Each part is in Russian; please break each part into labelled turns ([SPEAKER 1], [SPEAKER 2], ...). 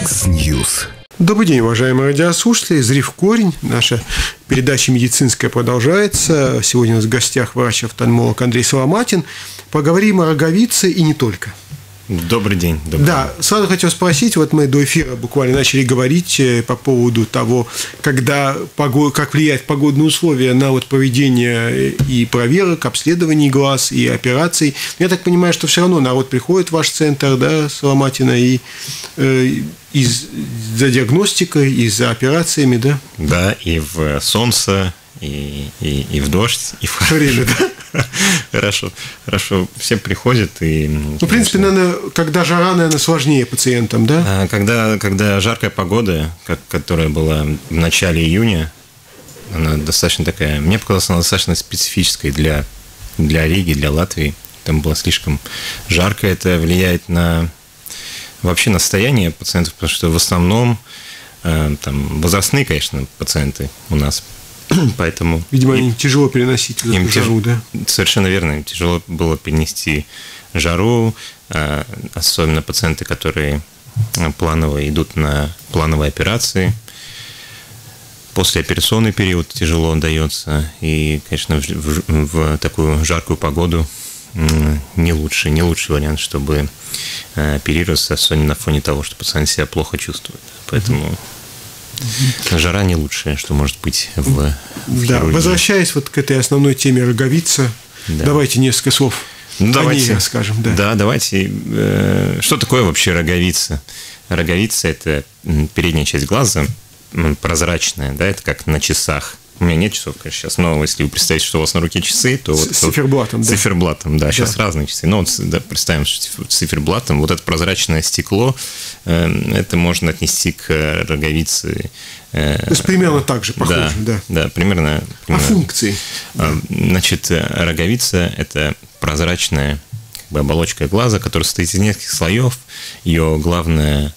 [SPEAKER 1] Яндекс.Ньюс.
[SPEAKER 2] Добрый день, уважаемые радиослушатели. «Зрив корень». Наша передача медицинская продолжается. Сегодня у нас в гостях врач-офтальмолог Андрей Соломатин. Поговорим о роговице и не только.
[SPEAKER 3] Добрый день.
[SPEAKER 2] Да, сразу хотел спросить, вот мы до эфира буквально начали говорить по поводу того, как влияют погодные условия на вот поведение и проверок, обследований глаз и операций. Я так понимаю, что все равно народ приходит в ваш центр, да, Соломатина, и за диагностикой, и за операциями, да?
[SPEAKER 3] Да, и в солнце, и в дождь, и в
[SPEAKER 2] время, да?
[SPEAKER 3] Хорошо. Все приходят и...
[SPEAKER 2] Ну, в принципе, наверное, когда жара, наверное, сложнее пациентам, да?
[SPEAKER 3] Когда жаркая погода, которая была в начале июня, она достаточно такая... Мне показалось, она достаточно специфической для Риги, для Латвии. Там было слишком жарко. Это влияет вообще на состояние пациентов, потому что в основном там возрастные, конечно, пациенты у нас. Поэтому
[SPEAKER 2] видимо, им тяжело переносить эту жару, да?
[SPEAKER 3] Совершенно верно. Им тяжело было перенести жару, особенно пациенты, которые планово идут на плановые операции. Послеоперационный период тяжело дается. И, конечно, в такую жаркую погоду не лучший вариант, чтобы оперироваться, особенно на фоне того, что пациент себя плохо чувствует. Поэтому... Жара не лучшее, что может быть в хирургии.
[SPEAKER 2] Возвращаясь вот к этой основной теме роговица, давайте несколько слов о ней расскажем.
[SPEAKER 3] Да, давайте. Что такое вообще роговица? Роговица – это передняя часть глаза, прозрачная, да, это как на часах. У меня нет часов, конечно, сейчас, но если вы представите, что у вас на руке часы, то...
[SPEAKER 2] С циферблатом, да.
[SPEAKER 3] С циферблатом, да, сейчас разные часы. Но представим, что с циферблатом, вот это прозрачное стекло, это можно отнести к роговице.
[SPEAKER 2] То есть примерно так же похоже, да.
[SPEAKER 3] Да, примерно.
[SPEAKER 2] А функции?
[SPEAKER 3] Значит, роговица – это прозрачная оболочка глаза, которая состоит из нескольких слоев. Ее главная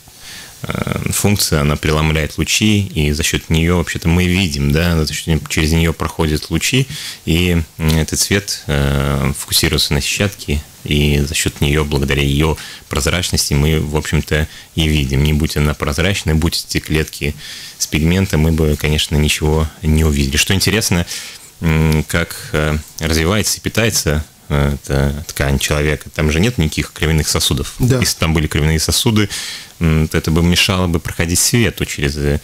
[SPEAKER 3] функция, она преломляет лучи, и за счет нее вообще-то мы видим, да, через нее проходят лучи, и этот свет фокусируется на сетчатке, и за счет нее, благодаря ее прозрачности, мы, в общем-то, и видим. Не будь она прозрачной, будь эти клетки с пигментом, мы бы, конечно, ничего не увидели. Что интересно, как развивается и питается это ткань человека. Там же нет никаких кровяных сосудов.
[SPEAKER 2] Да.
[SPEAKER 3] Если там были кровяные сосуды, то это бы мешало бы проходить свету через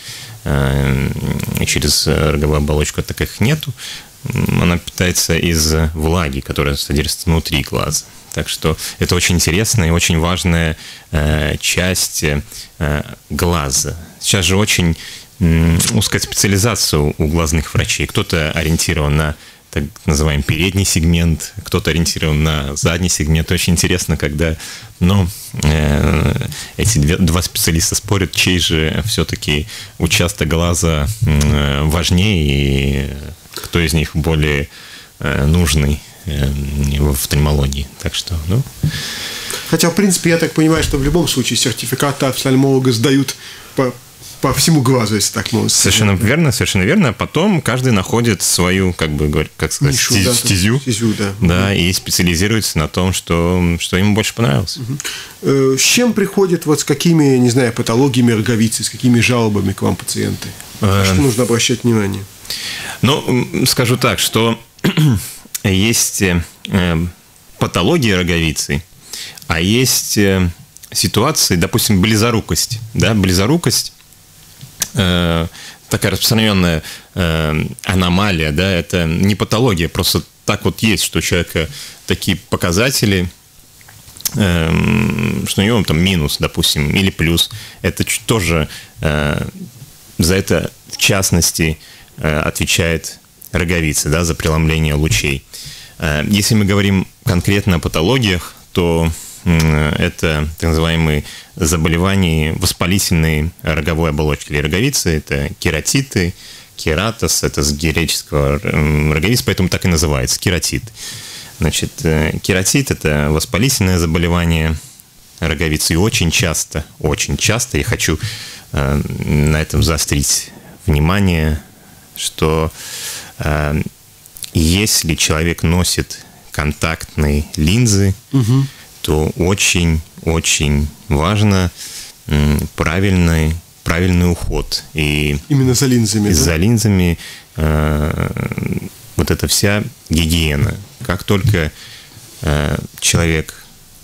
[SPEAKER 3] роговую оболочку. Так как их нету, она питается из влаги, которая содержится внутри глаза. Так что это очень интересная и очень важная часть глаза. Сейчас же очень узкая специализация у глазных врачей. Кто-то ориентирован на так называемый передний сегмент, кто-то ориентирован на задний сегмент. Очень интересно, когда эти два специалиста спорят, чей же все-таки участок глаза важнее и кто из них более нужный в офтальмологии. Так что,
[SPEAKER 2] Хотя, в принципе, я так понимаю, что в любом случае сертификаты офтальмолога сдают по всему глазу, если так можно сказать.
[SPEAKER 3] Совершенно верно. Потом каждый находит свою, стезю. Да, и специализируется на том, что ему больше понравилось.
[SPEAKER 2] С чем приходят, с какими, не знаю, патологиями роговицы, с какими жалобами к вам пациенты? Что нужно обращать внимание?
[SPEAKER 3] Скажу так, что есть патология роговицы, а есть ситуации, допустим, близорукость. Да, близорукость такая распространенная аномалия, да, это не патология, просто так вот есть, что у человека такие показатели, что у него там минус, допустим, или плюс. Это тоже за это, в частности, отвечает роговица, да, за преломление лучей. Если мы говорим конкретно о патологиях, то это так называемые заболевания воспалительной роговой оболочки или роговицы, это кератиты, кератос, это с греческого роговиц, поэтому так и называется, кератит. Значит, кератит – это воспалительное заболевание роговицы, и очень часто, я хочу на этом заострить внимание, что если человек носит контактные линзы, то очень-очень важно правильный уход. И
[SPEAKER 2] именно за линзами.
[SPEAKER 3] За линзами вот эта вся гигиена. Как только человек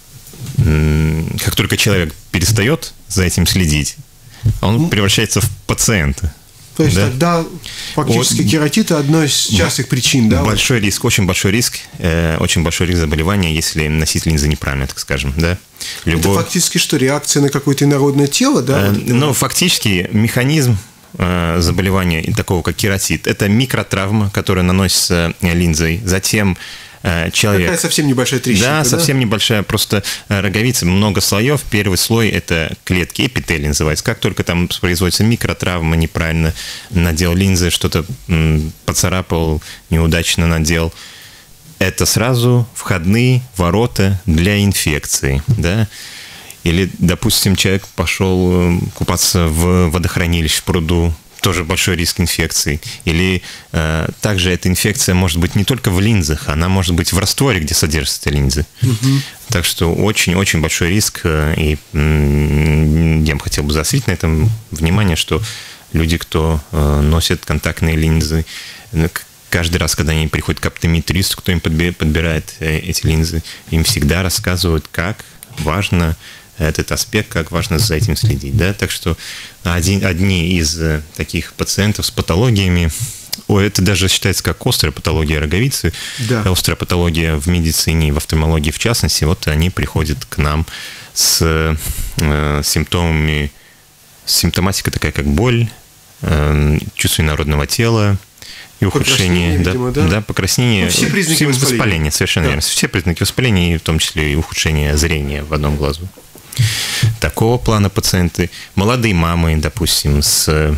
[SPEAKER 3] перестает за этим следить, он превращается в пациента.
[SPEAKER 2] То есть тогда фактически кератит – одна из частых причин, да?
[SPEAKER 3] Большой риск, очень большой риск заболевания, если носить линзы неправильно, так скажем, да.
[SPEAKER 2] Это фактически что, реакция на какое-то инородное тело, да?
[SPEAKER 3] Ну, фактически механизм заболевания такого, как кератит, это микротравма, которая наносится линзой, затем человек...
[SPEAKER 2] Такая совсем небольшая трещинка,
[SPEAKER 3] да? Совсем небольшая, просто роговица, много слоев. Первый слой – это клетки, эпителий называется. Как только там производится микротравма, неправильно надел линзы, что-то поцарапал, неудачно надел, это сразу входные ворота для инфекции, да? Или, допустим, человек пошел купаться в водохранилище, в пруду, тоже большой риск инфекции. Или также эта инфекция может быть не только в линзах, она может быть в растворе, где содержатся линзы. Так что очень-очень большой риск. И я бы хотел заострить на этом внимание, что люди, кто носят контактные линзы, каждый раз, когда они приходят к оптометристу, кто им подбирает эти линзы, им всегда рассказывают, как важно этот аспект, как важно за этим следить. Да? Так что одни из таких пациентов с патологиями, это даже считается как острая патология роговицы, да. Острая патология в медицине, в офтальмологии в частности, вот они приходят к нам с симптомами, симптоматика такая, как боль, чувство инородного тела, и ухудшение,
[SPEAKER 2] видимо,
[SPEAKER 3] да, покраснение,
[SPEAKER 2] все признаки
[SPEAKER 3] воспаления, совершенно верно. Все признаки воспаления, в том числе и ухудшение зрения в одном глазу. Такого плана пациенты, молодые мамы, допустим, с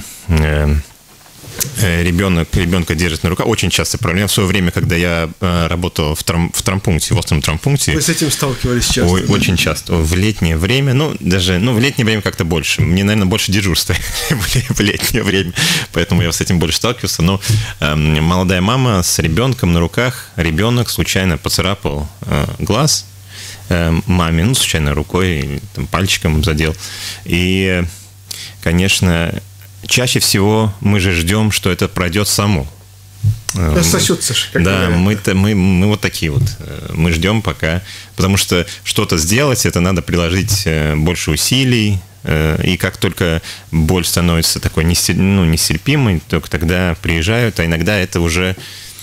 [SPEAKER 3] ребенка держит на руках. Очень часто проблема. В свое время, когда я работал в травмпункте, в остром травмпункте.
[SPEAKER 2] Вы с этим сталкивались часто?
[SPEAKER 3] Очень часто. В летнее время, в летнее время как-то больше. Мне, наверное, больше дежурства в летнее время, поэтому я с этим больше сталкивался. Но молодая мама с ребенком на руках, ребенок случайно поцарапал глаз маме, случайно рукой или пальчиком задел. И, конечно, чаще всего мы же ждем, что это пройдет само.
[SPEAKER 2] Сосется же, как
[SPEAKER 3] да, мы вот такие вот. Мы ждем пока. Потому что что-то сделать, это надо приложить больше усилий. И как только боль становится такой нестерпимой, только тогда приезжают, а иногда это уже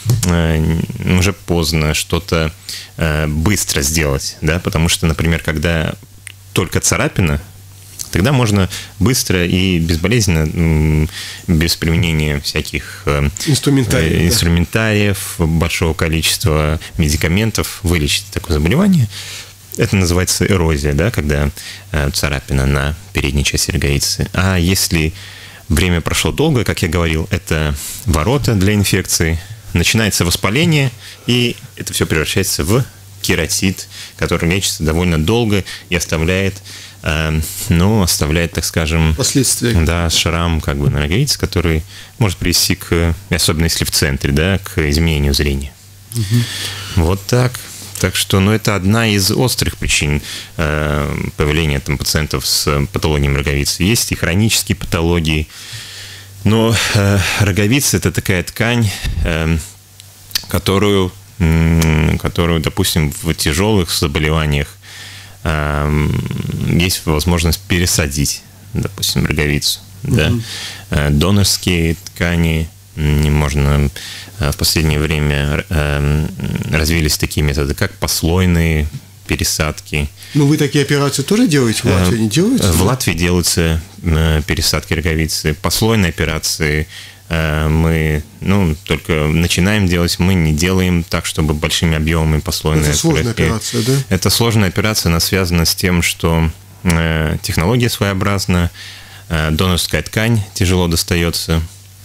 [SPEAKER 3] поздно что-то быстро сделать. Да? Потому что, например, когда только царапина, тогда можно быстро и безболезненно, без применения всяких инструментариев, большого количества медикаментов вылечить такое заболевание. Это называется эрозия, да, когда царапина на передней части роговицы. А если время прошло долго, как я говорил, это ворота для инфекции, начинается воспаление, и это все превращается в кератит, который лечится довольно долго и оставляет, так скажем,
[SPEAKER 2] последствия.
[SPEAKER 3] Да, шрам как бы на роговице, который может привести особенно если в центре, да, к изменению зрения. Вот так. Так что, это одна из острых причин появления пациентов с патологией роговицы. Есть и хронические патологии, но роговица – это такая ткань, которую, допустим, в тяжелых заболеваниях есть возможность пересадить, допустим, роговицу. Да? Донорские ткани можно в последнее время развились такие методы, как послойные пересадки.
[SPEAKER 2] Вы такие операции тоже делаете? В Латвии не делаются?
[SPEAKER 3] В Латвии делаются пересадки роговицы. Послойные операции мы только начинаем делать, мы не делаем так, чтобы большими объемами послойные.
[SPEAKER 2] Это сложная операция, да?
[SPEAKER 3] Это сложная операция, она связана с тем, что технология своеобразна, донорская ткань тяжело достается,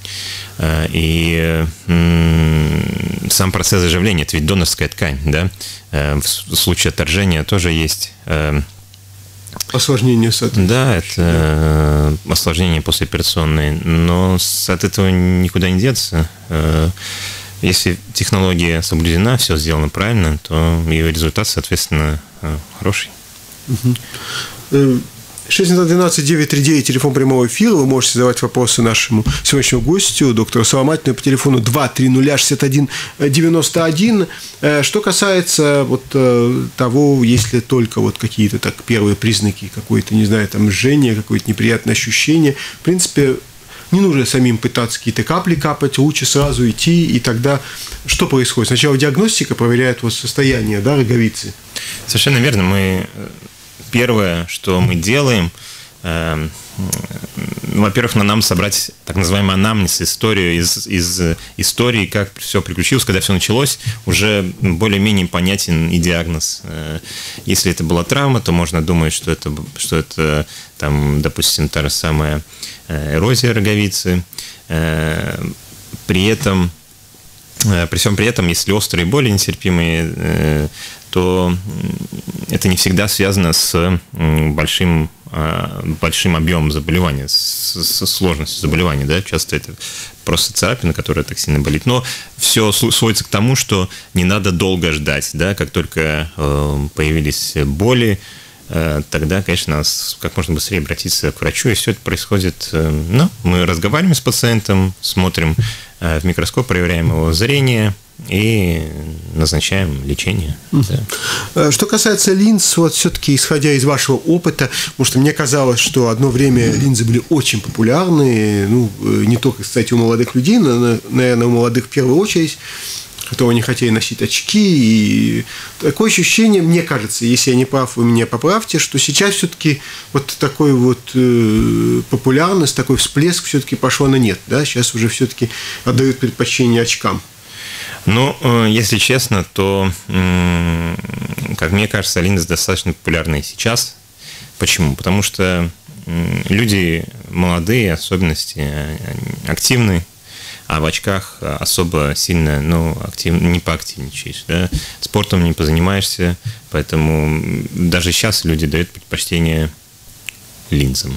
[SPEAKER 3] и сам процесс заживления, это ведь донорская ткань, да? В случае отторжения тоже есть
[SPEAKER 2] осложнение с этим.
[SPEAKER 3] Да, это осложнение послеоперационное, но от этого никуда не деться. Если технология соблюдена, все сделано правильно, то ее результат, соответственно, хороший.
[SPEAKER 2] 612-939, телефон прямого эфира. Вы можете задавать вопросы нашему сегодняшнему гостю, доктору Соломатину, по телефону 230-6191. Что касается вот того, если только вот какие-то так первые признаки, какое-то, не знаю, там жжение, какое-то неприятное ощущение, в принципе, не нужно самим пытаться какие-то капли капать, лучше сразу идти, и тогда что происходит? Сначала диагностика проверяет вот состояние, да, роговицы.
[SPEAKER 3] Совершенно верно. Первое, что мы делаем, во-первых, нам собрать так называемый анамнез, историю из истории, как все приключилось, когда все началось, уже более-менее понятен и диагноз. Если это была травма, то можно думать, что это там, допустим, та же самая эрозия роговицы. При всем при этом, если острые боли нестерпимые, то это не всегда связано с большим объемом заболевания, с сложностью заболевания. Да? Часто это просто царапина, которая так сильно болит. Но все сводится к тому, что не надо долго ждать. Да? Как только появились боли, тогда, конечно, надо как можно быстрее обратиться к врачу, и все это происходит. Мы разговариваем с пациентом, смотрим в микроскоп, проверяем его зрение и назначаем лечение.
[SPEAKER 2] Да. Что касается линз, вот все-таки исходя из вашего опыта, потому что мне казалось, что одно время линзы были очень популярны, не только, кстати, у молодых людей, но, наверное, у молодых в первую очередь, которые не хотели носить очки, и такое ощущение, мне кажется, если я не прав, вы меня поправьте, что сейчас все-таки вот такой вот популярность, такой всплеск все-таки пошел на нет, да, сейчас уже все-таки отдают предпочтение очкам.
[SPEAKER 3] Если честно, то, как мне кажется, линзы достаточно популярны сейчас. Почему? Потому что люди молодые, особенности активны, а в очках особо сильно не поактивничаешь, да? Спортом не позанимаешься, поэтому даже сейчас люди дают предпочтение линзам.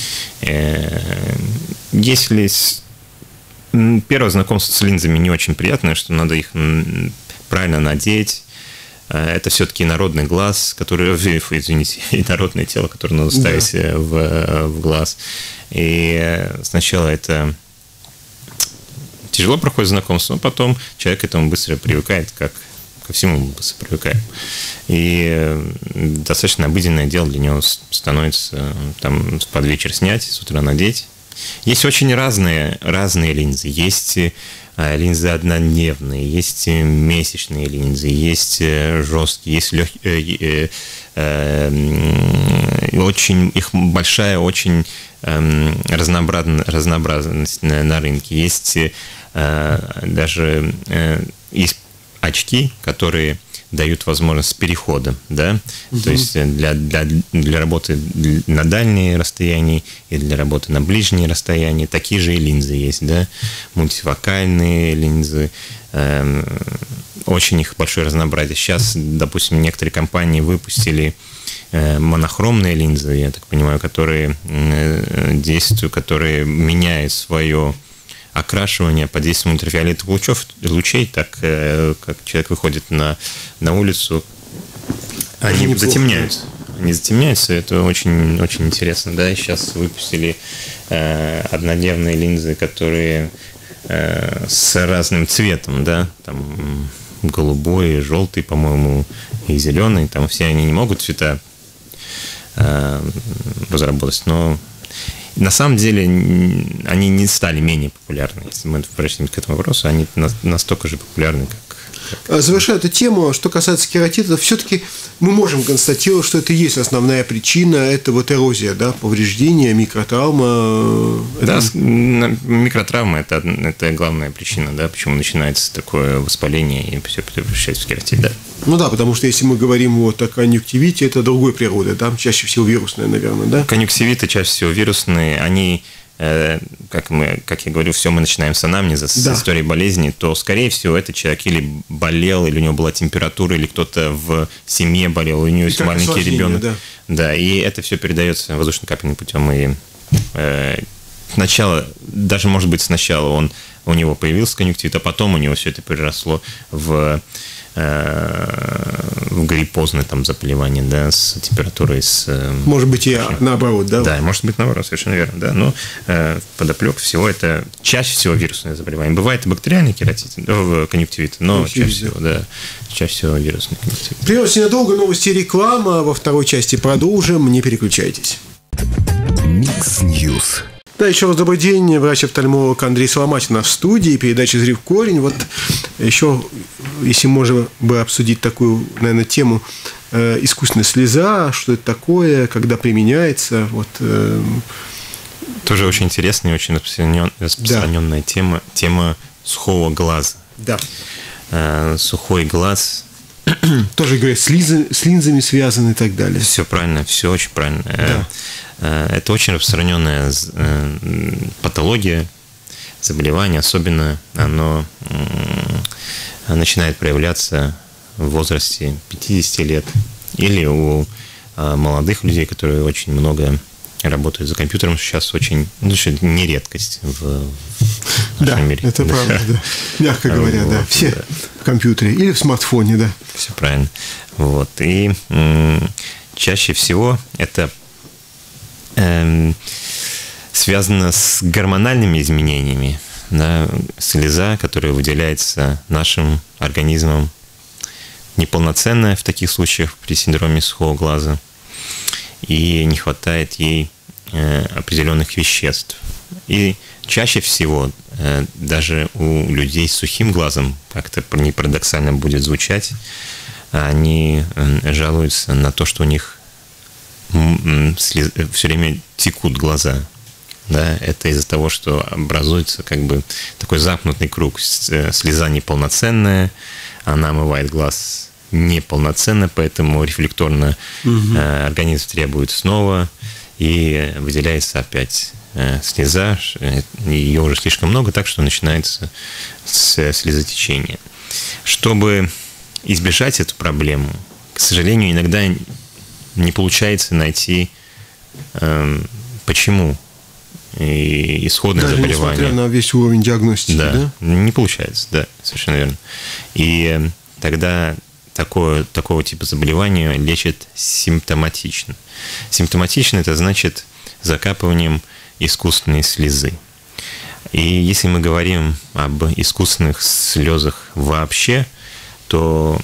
[SPEAKER 3] Если первое знакомство с линзами не очень приятное, что надо их правильно надеть. Это все-таки инородный глаз, инородное тело, которое надо ставить в глаз. И сначала это тяжело проходит знакомство, но потом человек к этому быстро привыкает, как ко всему быстро привыкает. И достаточно обыденное дело для него становится там под вечер снять, с утра надеть. Есть очень разные линзы. Есть линзы однодневные, есть месячные линзы, есть жесткие, есть легкие. Их большая очень разнообразность на рынке. Есть даже есть очки, которые дают возможность перехода, да, то есть для работы на дальние расстояния и для работы на ближние расстояния такие же и линзы есть, да, мультифокальные линзы, очень их большое разнообразие. Сейчас, допустим, некоторые компании выпустили монохромные линзы, я так понимаю, которые действуют, которые меняют свое окрашивание под действием ультрафиолетовых лучей, так как человек выходит на улицу, они затемняются. Они затемняются, это очень, очень интересно. Да? Сейчас выпустили однодневные линзы, которые с разным цветом, да, там голубой, желтый, по-моему, и зеленый, там все они не могут цвета разработать, но на самом деле они не стали менее популярны. Если мы обращаемся к этому вопросу, они настолько же популярны, как...
[SPEAKER 2] Завершая эту тему, что касается кератитов, все-таки мы можем констатировать, что это и есть основная причина, это вот эрозия, да, повреждение, микротравма.
[SPEAKER 3] Да, микротравма – это главная причина, да, почему начинается такое воспаление и все превращается в кератит, да.
[SPEAKER 2] Ну да, потому что если мы говорим вот о конъюнктивите, это другой природы, да, чаще всего вирусная, наверное, да?
[SPEAKER 3] Конъюнктивиты чаще всего вирусные, они, как я говорю, все мы начинаем с анамнеза, с истории болезни, то, скорее всего, этот человек или болел, или у него была температура, или кто-то в семье болел, у него есть маленький ребенок. Да, и это все передается воздушно-капельным путем. И сначала, даже может быть сначала у него появился конъюнктивит, а потом у него все это переросло в гриппозное там заболевание, да, с температурой,
[SPEAKER 2] может быть, и наоборот, да?
[SPEAKER 3] Да, может быть, наоборот, совершенно верно, да. Но подоплек всего это чаще всего вирусное заболевание. Бывает и бактериальный кератит, конъюнктивит, но чаще всего, да, чаще всего вирусный конъюнктивит.
[SPEAKER 2] Прервемся ненадолго, новости и реклама. Во второй части продолжим, не переключайтесь.
[SPEAKER 1] Микс Ньюс.
[SPEAKER 2] Да, еще раз добрый день. Врач-офтальмолог Андрей Соломатин в студии. Передача «Зри в корень». Вот еще, если можно бы обсудить такую, наверное, тему, искусственная слеза, что это такое, когда применяется. Вот.
[SPEAKER 3] Тоже очень интересная и очень распространенная тема сухого глаза.
[SPEAKER 2] Да.
[SPEAKER 3] Сухой глаз.
[SPEAKER 2] Тоже, говорят, с линзами связаны и так далее.
[SPEAKER 3] Все правильно, все очень правильно.
[SPEAKER 2] Да.
[SPEAKER 3] Это очень распространенная патология, заболевание, особенно оно начинает проявляться в возрасте 50 лет или у молодых людей, которые очень много работают за компьютером, сейчас очень, не редкость в нашем мире.
[SPEAKER 2] Это правда, да. Мягко говоря, да. Все в компьютере или в смартфоне, да.
[SPEAKER 3] Все правильно. Вот. И чаще всего это связано с гормональными изменениями. Да, слеза, которая выделяется нашим организмом, неполноценная в таких случаях при синдроме сухого глаза, и не хватает ей определенных веществ. И чаще всего даже у людей с сухим глазом, как-то не парадоксально будет звучать, они жалуются на то, что у них все время текут глаза. Да, это из-за того, что образуется как бы такой замкнутый круг. Слеза неполноценная, она омывает глаз неполноценно, поэтому рефлекторно организм требует снова, и выделяется опять слеза, ее уже слишком много, так что начинается слезотечение. Чтобы избежать эту проблему, к сожалению, иногда не получается найти, почему и исходное
[SPEAKER 2] даже
[SPEAKER 3] заболевание.
[SPEAKER 2] Несмотря на весь уровень диагностики,
[SPEAKER 3] да? Не получается, да, совершенно верно. И тогда такого типа заболевания лечат симптоматично. Симптоматично – это значит закапыванием искусственной слезы. И если мы говорим об искусственных слезах вообще, то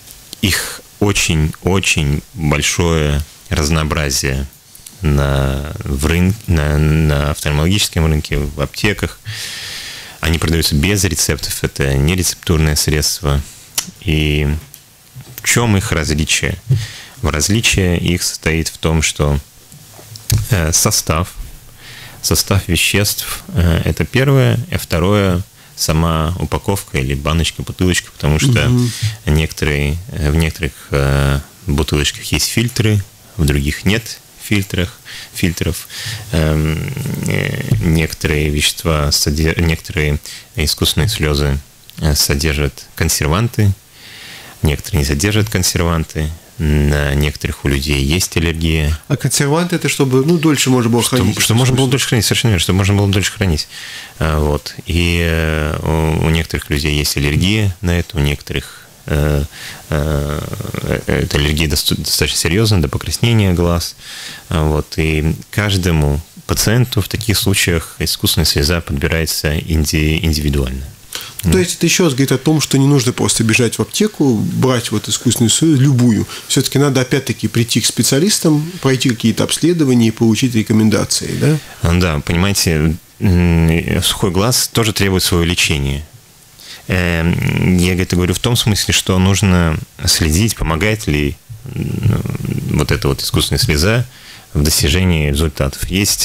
[SPEAKER 3] их очень большое разнообразие на офтальмологическом рынке, в аптеках. Они продаются без рецептов, это нерецептурное средство. И в чем их различие? Различие их состоит в том, что состав веществ – это первое, а второе – сама упаковка или баночка, бутылочка, потому что в некоторых бутылочках есть фильтры, в других нет фильтров. Некоторые вещества, некоторые искусственные слезы содержат консерванты, некоторые не содержат консерванты. На некоторых у людей есть аллергия.
[SPEAKER 2] А консерванты это чтобы дольше можно было хранить?
[SPEAKER 3] Чтобы можно было дольше хранить, совершенно верно, чтобы можно было дольше хранить. Вот. И у некоторых людей есть аллергия на это, у некоторых эта аллергия достаточно серьезная, до покраснения глаз. Вот. И каждому пациенту в таких случаях искусственная слеза подбирается индивидуально.
[SPEAKER 2] То есть это еще раз говорит о том, что не нужно просто бежать в аптеку, брать вот искусственную слезу, любую. Все-таки надо опять-таки прийти к специалистам, пройти какие-то обследования и получить рекомендации, да?
[SPEAKER 3] Да, понимаете, сухой глаз тоже требует своего лечения. Я это говорю в том смысле, что нужно следить, помогает ли вот эта вот искусственная слеза в достижении результатов. Есть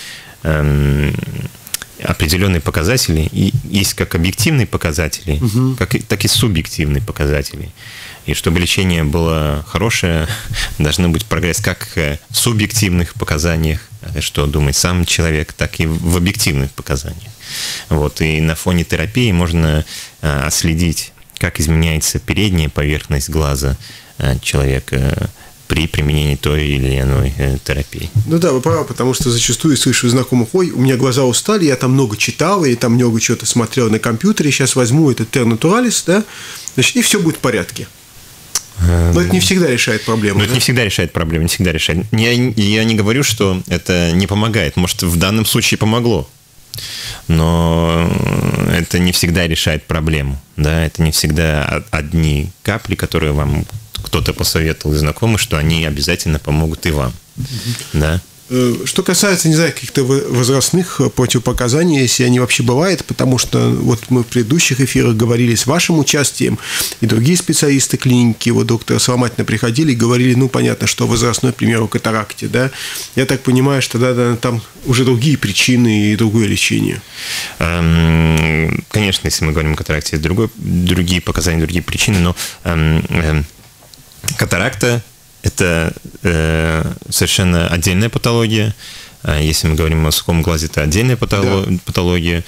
[SPEAKER 3] определенные показатели, и есть как объективные показатели, так и субъективные показатели. И чтобы лечение было хорошее, должен быть прогресс как в субъективных показаниях, что думает сам человек, так и в объективных показаниях. Вот. И на фоне терапии можно отследить, как изменяется передняя поверхность глаза человека при применении той или иной терапии.
[SPEAKER 2] Ну да, вы правы, потому что зачастую слышу знакомых: ой, у меня глаза устали, я там много читал, и там много чего-то смотрел на компьютере, сейчас возьму этот Ter Naturalis, да, значит, и все будет в порядке. Но это не всегда решает проблему.
[SPEAKER 3] Но это не всегда решает проблему, не всегда решает. Я не говорю, что это не помогает. Может, в данном случае помогло, но это не всегда решает проблему. Да? Это не всегда одни капли, которые вам кто-то посоветовал из знакомых, что они обязательно помогут и вам. Да?
[SPEAKER 2] Что касается, не знаю, каких-то возрастных противопоказаний, если они вообще бывают, потому что вот мы в предыдущих эфирах говорили с вашим участием, и другие специалисты клиники, вот доктор Соломатина приходили и говорили, ну, понятно, что возрастной, к примеру, катаракте, да, я так понимаю, что да, там уже другие причины и другое лечение.
[SPEAKER 3] Конечно, если мы говорим о катаракте, есть другие показания, другие причины, но катаракта – это совершенно отдельная патология. Если мы говорим о сухом глазе, это отдельная патология.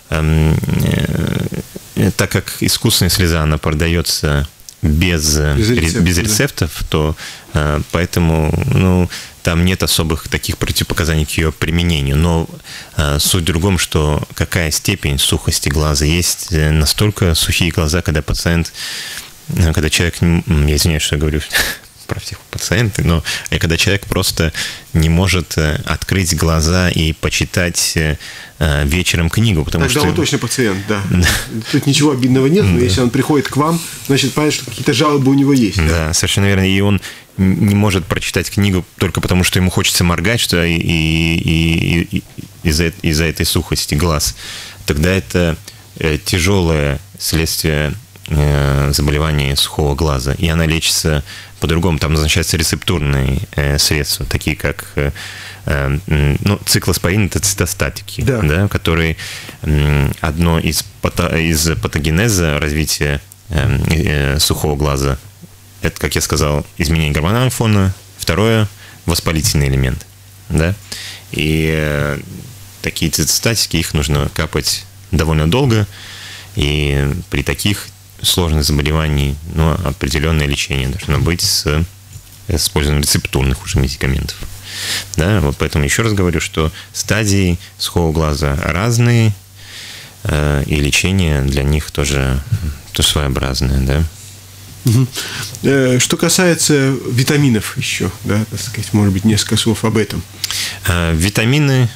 [SPEAKER 3] Так как искусственная слеза, она продается без рецептов, то поэтому там нет особых таких противопоказаний к ее применению. Но суть в другом, что какая степень сухости глаза. Есть настолько сухие глаза, когда человек, я извиняюсь, что я говорю про всех пациентов, но когда человек просто не может открыть глаза и почитать вечером книгу, потому
[SPEAKER 2] тогда
[SPEAKER 3] что...
[SPEAKER 2] он точно пациент, да. Тут ничего обидного нет, но если он приходит к вам, значит, понятно, что какие-то жалобы у него есть.
[SPEAKER 3] Да, совершенно верно. И он не может прочитать книгу только потому, что ему хочется моргать, что и из-за этой сухости глаз. Тогда это тяжелое следствие заболевания сухого глаза, и она лечится по-другому. Там назначаются рецептурные средства, такие как циклоспорин, это цитостатики, да, которые одно из патогенеза развития сухого глаза, это, как я сказал, изменение гормонального фона, второе – воспалительный элемент, да, и такие цитостатики, их нужно капать довольно долго, и при таких сложных заболеваний, определенное лечение должно быть с использованием рецептурных уже медикаментов. Да, вот поэтому еще раз говорю, что стадии сухого глаза разные, и лечение для них тоже своеобразное, да.
[SPEAKER 2] Что касается витаминов еще, да, так сказать, может быть, несколько слов об этом.
[SPEAKER 3] Витамины,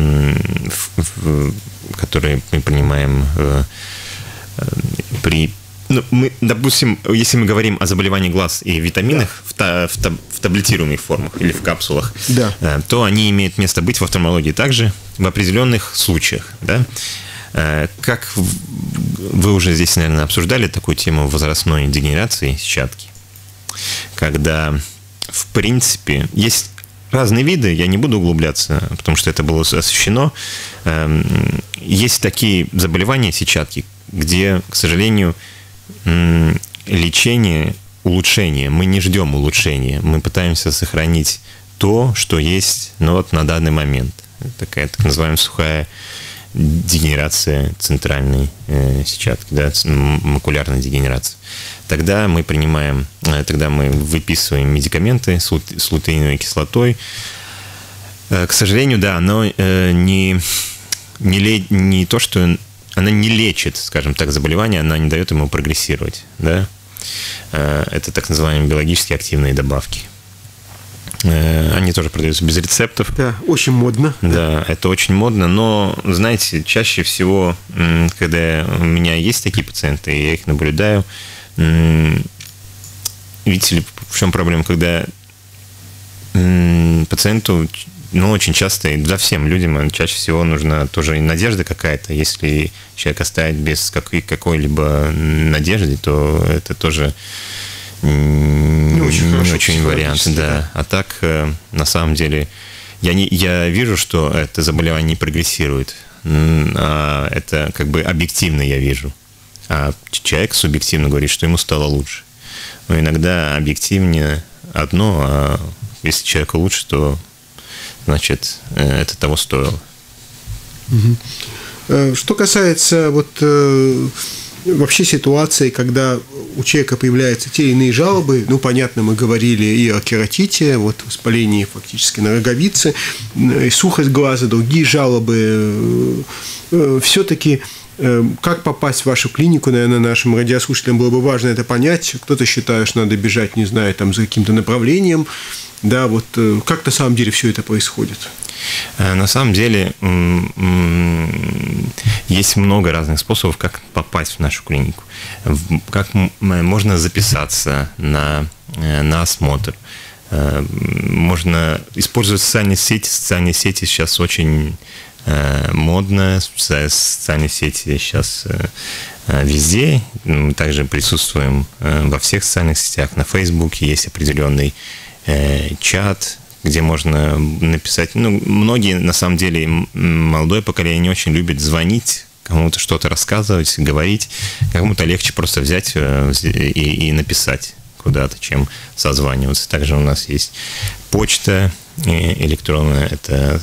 [SPEAKER 3] которые мы принимаем допустим, если мы говорим о заболевании глаз и витаминах в таблетируемых формах или в капсулах, то они имеют место быть в офтальмологии также в определенных случаях. Да? Как вы уже здесь, наверное, обсуждали такую тему возрастной дегенерации сетчатки, когда, в принципе, есть разные виды, я не буду углубляться, потому что это было освещено. Есть такие заболевания сетчатки, где, к сожалению, лечение, улучшение, мы не ждем улучшения, мы пытаемся сохранить то, что есть на данный момент. Такая так называемая сухая дегенерация центральной сетчатки, да, макулярная дегенерация. Тогда мы выписываем медикаменты с лутеиновой кислотой. К сожалению, да, но не то, что она не лечит, скажем так, заболевание, она не дает ему прогрессировать. Да? Это так называемые биологически активные добавки. Они тоже продаются без рецептов.
[SPEAKER 2] Да, очень модно.
[SPEAKER 3] Да, это очень модно, но, знаете, чаще всего, когда у меня есть такие пациенты, и я их наблюдаю, видите ли, в чем проблема, когда пациенту, очень часто, и всем людям чаще всего нужна тоже и надежда какая-то. Если человек оставит без какой-либо надежды, то это тоже не очень вариант. Да. А так, на самом деле, я вижу, что это заболевание не прогрессирует. Это как бы объективно я вижу. А человек субъективно говорит, что ему стало лучше. Но иногда объективнее одно, а если человеку лучше, то значит, это того стоило.
[SPEAKER 2] Что касается вообще ситуации, когда у человека появляются те или иные жалобы, ну, понятно, мы говорили и о кератите, вот воспалении фактически на роговице, и сухость глаза, другие жалобы, все-таки как попасть в вашу клинику, наверное, нашим радиослушателям было бы важно это понять. Кто-то считает, что надо бежать, не знаю, там, за каким-то направлением. Да, вот как на самом деле все это происходит?
[SPEAKER 3] На самом деле есть много разных способов, как попасть в нашу клинику. Как можно записаться на осмотр. Можно использовать социальные сети. Социальные сети сейчас очень модно. Социальные сети сейчас везде. Мы также присутствуем во всех социальных сетях. На Фейсбуке есть определенный чат, где можно написать. Ну, многие, на самом деле, молодое поколение не очень любит звонить, кому-то что-то рассказывать, говорить. Кому-то легче просто взять и написать куда-то, чем созваниваться. Также у нас есть почта электронная, это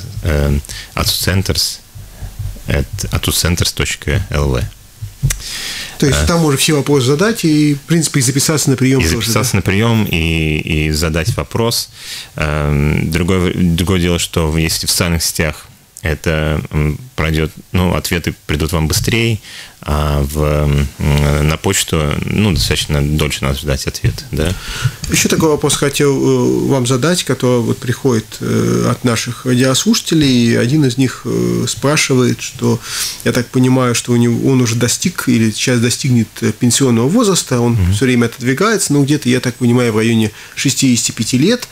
[SPEAKER 3] atucenters.lv.
[SPEAKER 2] То есть там можно все вопросы задать и, в принципе, и записаться на прием.
[SPEAKER 3] И записаться на прием, и задать вопрос. Другое дело, что если в социальных сетях это пройдет, ну, ответы придут вам быстрее, а на почту, ну, достаточно дольше надо ждать ответ, да.
[SPEAKER 2] Еще такой вопрос хотел вам задать, который вот приходит от наших радиослушателей. Один из них спрашивает, что, я так понимаю, что он уже достиг или сейчас достигнет пенсионного возраста, он все время отодвигается, но где-то, я так понимаю, в районе 65 лет.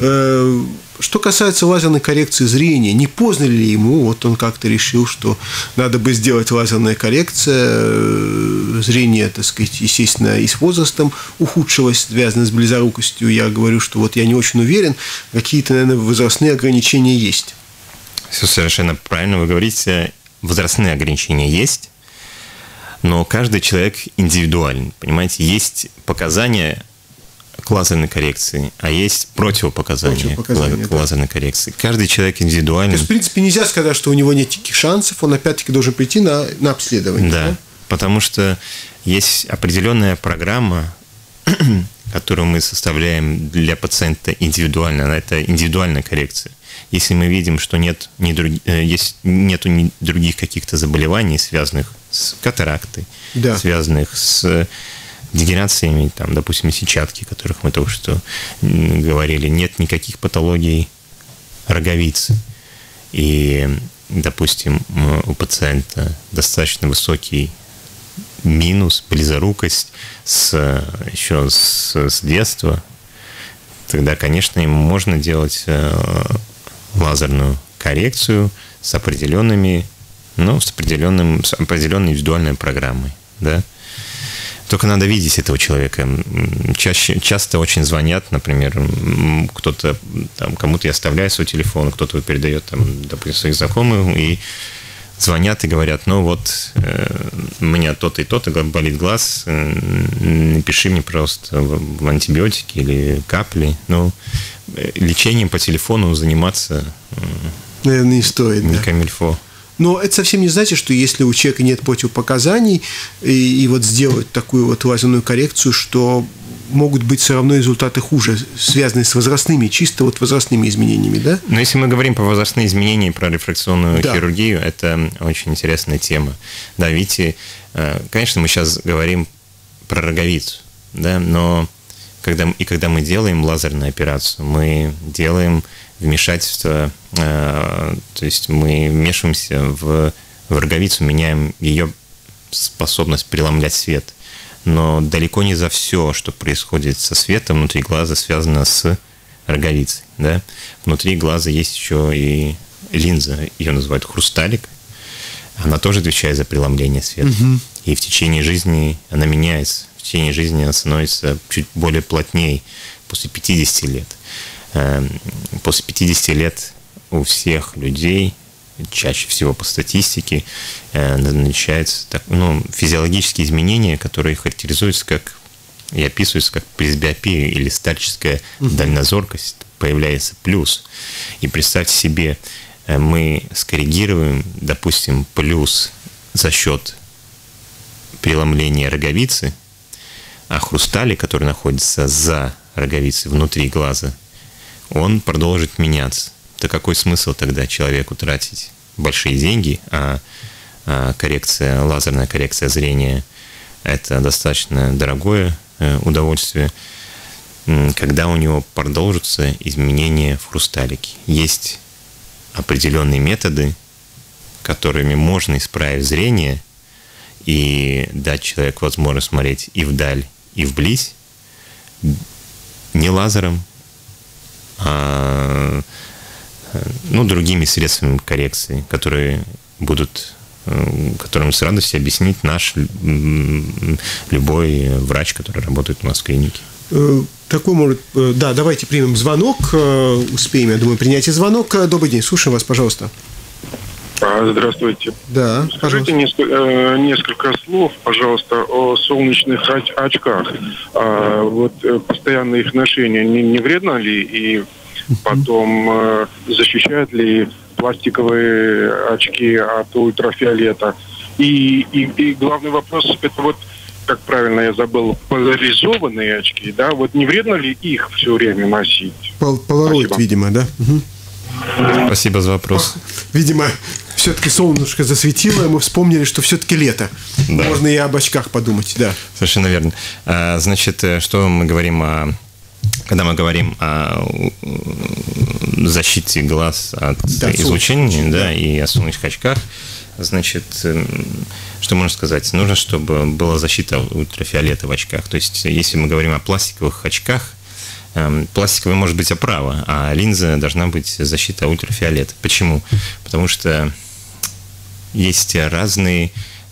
[SPEAKER 2] Что касается лазерной коррекции зрения, не поздно ли ему, вот он как-то решил, что надо бы сделать лазерная коррекция, зрение, так сказать, естественно, и с возрастом ухудшилось, связано с близорукостью. Я говорю, что вот я не очень уверен, какие-то, наверное, возрастные ограничения есть.
[SPEAKER 3] Все совершенно правильно вы говорите, возрастные ограничения есть, но каждый человек индивидуален, понимаете, есть показания к лазерной коррекции, а есть противопоказания к лазерной коррекции. Каждый человек индивидуален.
[SPEAKER 2] То есть, в принципе, нельзя сказать, что у него нет таких шансов, он опять-таки должен прийти на обследование.
[SPEAKER 3] Да, потому что есть определенная программа, которую мы составляем для пациента индивидуально, это индивидуальная коррекция. Если мы видим, что нету других каких-то заболеваний, связанных с катарактой, связанных с дегенерациями, там, допустим, сетчатки, о которых мы только что говорили, нет никаких патологий роговицы. И, допустим, у пациента достаточно высокий минус, близорукость еще с детства, тогда, конечно, ему можно делать лазерную коррекцию с определенной индивидуальной программой, да. Только надо видеть этого человека. Часто очень звонят, например, кто-то там, кому-то я оставляю свой телефон, кто-то передает, там, допустим, своих знакомых, и звонят и говорят, ну вот, у меня то-то и то-то, болит глаз, напиши мне просто в антибиотики или капли. Ну, лечением по телефону заниматься,
[SPEAKER 2] наверное, не стоит.
[SPEAKER 3] Не камильфо.
[SPEAKER 2] Но это совсем не значит, что если у человека нет противопоказаний, и вот сделать такую вот лазерную коррекцию, что могут быть все равно результаты хуже, связанные с возрастными, чисто вот возрастными изменениями, да?
[SPEAKER 3] Но если мы говорим про возрастные изменения и про рефракционную хирургию, это очень интересная тема. Да, видите, конечно, мы сейчас говорим про роговицу, да, но когда мы делаем лазерную операцию, мы делаем вмешательство, то есть мы вмешиваемся в роговицу, меняем ее способность преломлять свет. Но далеко не за все, что происходит со светом внутри глаза, связано с роговицей. Да? Внутри глаза есть еще и линза, ее называют хрусталик. Она тоже отвечает за преломление света. И в течение жизни она меняется. В течение жизни она становится чуть более плотнее после 50 лет. После 50 лет у всех людей, чаще всего по статистике, начинаются физиологические изменения, которые характеризуются как и описываются как пресбиопия или старческая дальнозоркость, появляется плюс. И представьте себе, мы скоррегируем, допустим, плюс за счет преломления роговицы, а хрусталик, который находится за роговицей, внутри глаза, он продолжит меняться. То какой смысл тогда человеку тратить большие деньги, а лазерная коррекция зрения – это достаточно дорогое удовольствие, когда у него продолжатся изменения в хрусталике. Есть определенные методы, которыми можно исправить зрение и дать человеку возможность смотреть и вдаль, и вблизь, не лазером, а другими средствами коррекции, которые которым с радостью объяснить наш любой врач, который работает у нас в клинике.
[SPEAKER 2] Такой может... Да, давайте примем звонок. Успеем, я думаю, принять и звонок. Добрый день, слушаем вас, пожалуйста.
[SPEAKER 4] Здравствуйте.
[SPEAKER 2] Да,
[SPEAKER 4] скажите несколько слов, пожалуйста, о солнечных очках. Постоянное их ношение не вредно ли? И потом защищают ли пластиковые очки от ультрафиолета? И главный вопрос, это как правильно я забыл, поляризованные очки, да? Не вредно ли их все время носить?
[SPEAKER 2] Полароид, видимо, да? Угу.
[SPEAKER 3] Спасибо за вопрос.
[SPEAKER 2] Видимо, все-таки солнышко засветило, и мы вспомнили, что все-таки лето. Да. Можно и об очках подумать, да.
[SPEAKER 3] Совершенно верно. Значит, что мы говорим когда мы говорим о защите глаз от излучения, да, и о солнечных очках, значит, что можно сказать? Нужно, чтобы была защита ультрафиолета в очках. То есть, если мы говорим о пластиковых очках, пластиковая может быть оправа, а линза должна быть защита ультрафиолета. Почему? Потому что есть разные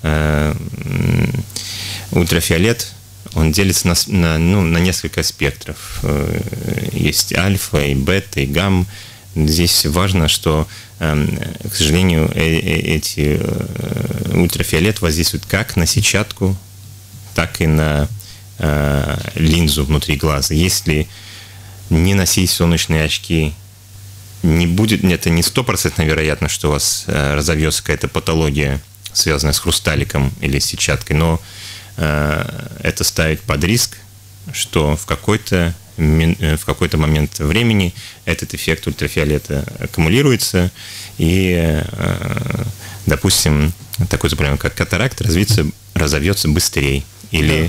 [SPEAKER 3] ультрафиолет, он делится на несколько спектров. Есть альфа, и бета, и гамма. Здесь важно, что, к сожалению, эти ультрафиолет воздействуют как на сетчатку, так и на линзу внутри глаза. Если не носить солнечные очки, это не 100% вероятно, что у вас разовьется какая-то патология, связанная с хрусталиком или с сетчаткой, но это ставит под риск, что в какой-то момент времени этот эффект ультрафиолета аккумулируется, и, допустим, такое заболевание, как катаракт, разовьется быстрее, или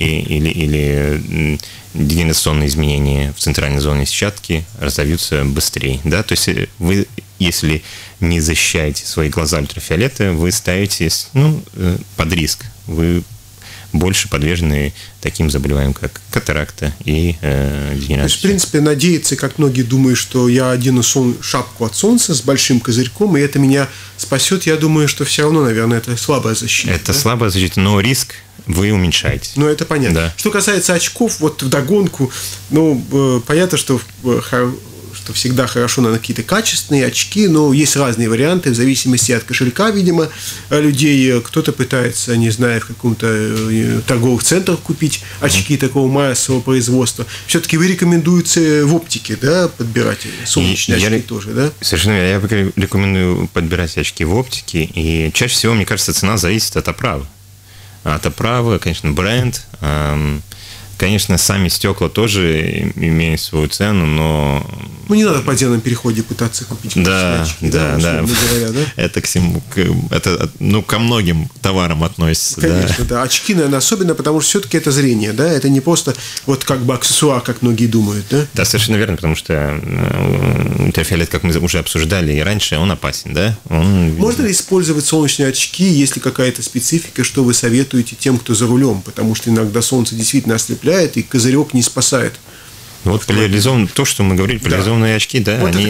[SPEAKER 3] дегенерационные изменения в центральной зоне сетчатки разовьются быстрее. Да? То есть вы, если не защищаете свои глаза ультрафиолета, вы ставитесь под риск. Вы больше подвержены таким заболеваниям, как катаракта и дегенерация.
[SPEAKER 2] То есть, в принципе, надеяться, как многие думают, что я одену шапку от солнца с большим козырьком, и это меня спасет, я думаю, что все равно, наверное, это слабая защита.
[SPEAKER 3] Это слабая защита, но риск вы уменьшаете.
[SPEAKER 2] Это понятно. Да. Что касается очков, вдогонку, понятно, что всегда хорошо, наверное, какие-то качественные очки, но есть разные варианты в зависимости от кошелька, видимо, людей. Кто-то пытается, не знаю, в каком-то торговых центрах купить очки такого массового производства. Все-таки вы рекомендуете в оптике, да, подбирать солнечные очки тоже, да?
[SPEAKER 3] Совершенно верно. Я рекомендую подбирать очки в оптике, и чаще всего, мне кажется, цена зависит от оправы. От оправы, конечно, бренд. Конечно, сами стекла тоже имеют свою цену, но...
[SPEAKER 2] не надо в подземном переходе пытаться купить очки.
[SPEAKER 3] Да. Говоря, да? Это ко многим товарам относится.
[SPEAKER 2] Конечно, да. Очки, наверное, особенно, потому что все-таки это зрение, да? Это не просто как бы аксессуар, как многие думают, да?
[SPEAKER 3] Да, совершенно верно, потому что ультрафиолет, как мы уже обсуждали и раньше, он опасен, да?
[SPEAKER 2] Можно ли использовать солнечные очки, если какая-то специфика, что вы советуете тем, кто за рулем? Потому что иногда солнце действительно ослепляет, и козырек не спасает.
[SPEAKER 3] Поляризованные, то, что мы говорили, поляризованные очки, да, они,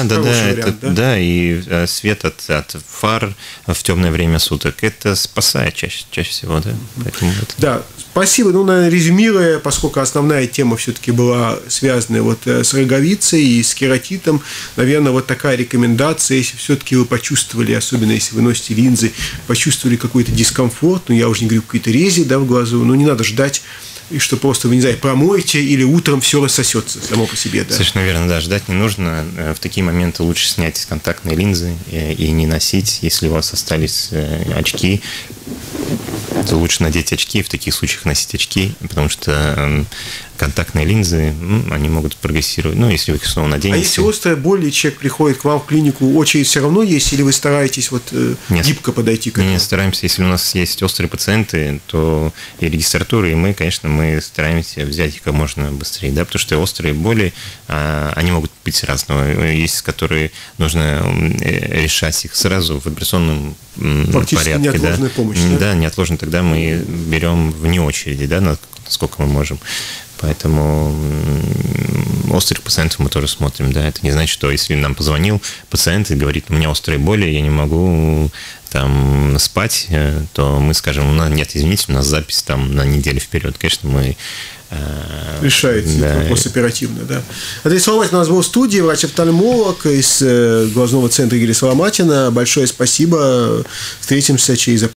[SPEAKER 3] и свет от фар в темное время суток, это спасает чаще всего, да. Поэтому
[SPEAKER 2] да, спасибо. Наверное, резюмируя, поскольку основная тема все-таки была связана с роговицей и с кератитом, наверное, такая рекомендация, если все-таки вы почувствовали, особенно если вы носите линзы, почувствовали какой-то дискомфорт, я уже не говорю, какие-то рези, да, в глазу, не надо ждать, и что просто, вы, не знаю, промоете, или утром все рассосется само по себе. Да.
[SPEAKER 3] Совершенно верно, да, ждать не нужно. В такие моменты лучше снять контактные линзы и не носить, если у вас остались очки. то лучше надеть очки, в таких случаях носить очки, потому что контактные линзы, они могут прогрессировать, если вы их снова наденете.
[SPEAKER 2] А если острая боль, и человек приходит к вам в клинику, очередь все равно есть, или вы стараетесь гибко подойти к этому?
[SPEAKER 3] Не стараемся, если у нас есть острые пациенты, то и регистратура, и мы, конечно, мы стараемся взять их как можно быстрее, да, потому что острые боли, они могут быть разного, есть, которые нужно решать их сразу в операционном
[SPEAKER 2] фактически
[SPEAKER 3] порядке.
[SPEAKER 2] Неотложная помощь, да?
[SPEAKER 3] Да, неотложно, тогда мы берем вне очереди, да, насколько мы можем. Поэтому острых пациентов мы тоже смотрим, да, это не значит, что если нам позвонил пациент и говорит, у меня острые боли, я не могу там спать, то мы скажем, нет, извините, у нас запись там на неделю вперед. Конечно, мы
[SPEAKER 2] решаете вопрос оперативно, да. Андрей Соломатин у нас был в студии, врач-офтальмолог из глазного центра Игоря Соломатина. Большое спасибо. Встретимся через